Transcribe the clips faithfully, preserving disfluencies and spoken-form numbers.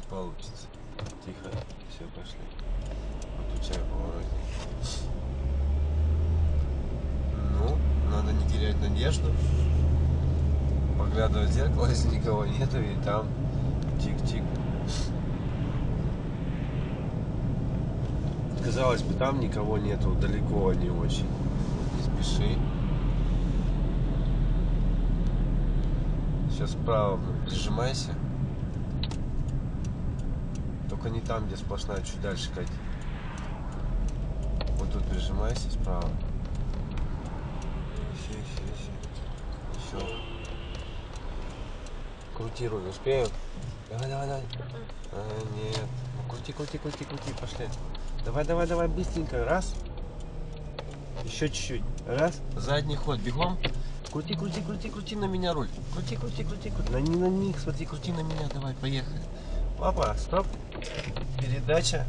получится. Тихо, все, пошли. Отключай поворотник. Ну, надо не терять надежду. Поглядывать в зеркало, если никого нету, и там тик-тик. Казалось бы, там никого нету, далеко не очень. Не спеши. Сейчас справа прижимайся. Только не там, где сплошная, чуть дальше кати. Вот тут прижимайся справа. Еще, еще, еще. Еще. Крути руль, успею? Давай, давай, давай. А, нет. Ну, крути, крути, крути, крути, пошли. Давай, давай, давай, быстренько. Раз. Еще чуть-чуть. Раз. Задний ход, бегом. Крути, крути, крути, крути на меня руль. Крути, крути, крути, крути. На, не на них, смотри, крути на меня. Давай, поехали. Папа, стоп. Передача.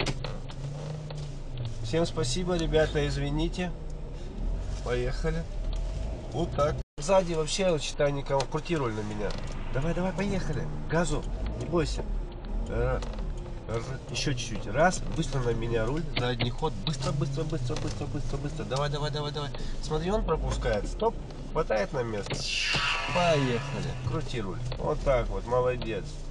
Всем спасибо, ребята, извините. Поехали. Вот так. Сзади вообще, считай, никого. Крути руль на меня. Давай, давай, поехали. Газу. Не бойся. Еще чуть-чуть. Раз. Быстро на меня руль. Задний ход. Быстро, быстро, быстро, быстро, быстро, быстро. Давай, давай, давай, давай. Смотри, он пропускает. Стоп. Хватает на место. Поехали. Крути руль. Вот так вот. Молодец.